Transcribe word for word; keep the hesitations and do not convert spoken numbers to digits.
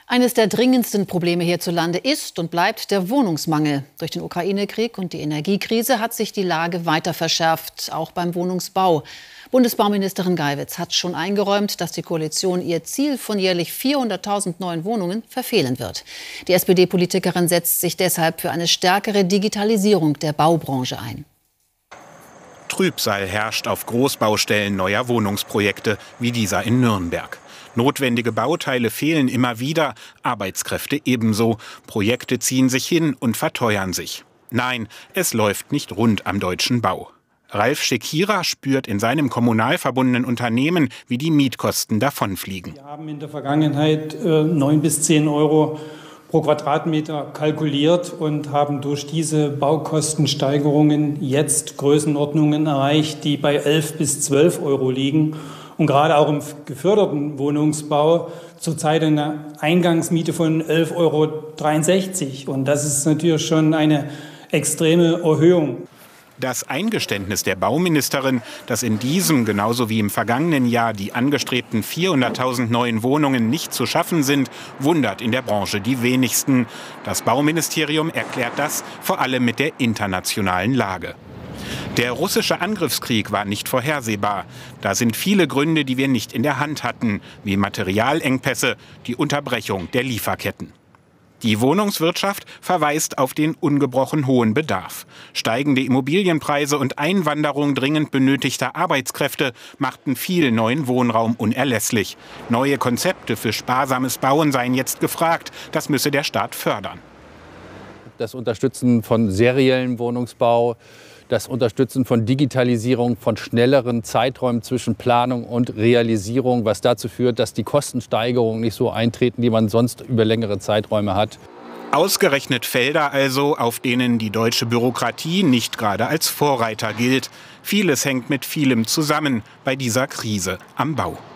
Eines der dringendsten Probleme hierzulande ist und bleibt der Wohnungsmangel. Durch den Ukraine-Krieg und die Energiekrise hat sich die Lage weiter verschärft, auch beim Wohnungsbau. Bundesbauministerin Geiwitz hat schon eingeräumt, dass die Koalition ihr Ziel von jährlich vierhunderttausend neuen Wohnungen verfehlen wird. Die S P D-Politikerin setzt sich deshalb für eine stärkere Digitalisierung der Baubranche ein. Trübsal herrscht auf Großbaustellen neuer Wohnungsprojekte wie dieser in Nürnberg. Notwendige Bauteile fehlen immer wieder, Arbeitskräfte ebenso. Projekte ziehen sich hin und verteuern sich. Nein, es läuft nicht rund am deutschen Bau. Ralf Schekira spürt in seinem kommunal verbundenen Unternehmen, wie die Mietkosten davonfliegen. Wir haben in der Vergangenheit äh, neun bis zehn Euro pro Quadratmeter kalkuliert und haben durch diese Baukostensteigerungen jetzt Größenordnungen erreicht, die bei elf bis zwölf Euro liegen. Und gerade auch im geförderten Wohnungsbau zurzeit eine Eingangsmiete von elf Euro dreiundsechzig. Und das ist natürlich schon eine extreme Erhöhung. Das Eingeständnis der Bauministerin, dass in diesem genauso wie im vergangenen Jahr die angestrebten vierhunderttausend neuen Wohnungen nicht zu schaffen sind, wundert in der Branche die wenigsten. Das Bauministerium erklärt das vor allem mit der internationalen Lage. Der russische Angriffskrieg war nicht vorhersehbar. Da sind viele Gründe, die wir nicht in der Hand hatten, wie Materialengpässe, die Unterbrechung der Lieferketten. Die Wohnungswirtschaft verweist auf den ungebrochen hohen Bedarf. Steigende Immobilienpreise und Einwanderung dringend benötigter Arbeitskräfte machten viel neuen Wohnraum unerlässlich. Neue Konzepte für sparsames Bauen seien jetzt gefragt. Das müsse der Staat fördern. Das Unterstützen von seriellem Wohnungsbau, das Unterstützen von Digitalisierung, von schnelleren Zeiträumen zwischen Planung und Realisierung, was dazu führt, dass die Kostensteigerungen nicht so eintreten, die man sonst über längere Zeiträume hat. Ausgerechnet Felder also, auf denen die deutsche Bürokratie nicht gerade als Vorreiter gilt. Vieles hängt mit vielem zusammen bei dieser Krise am Bau.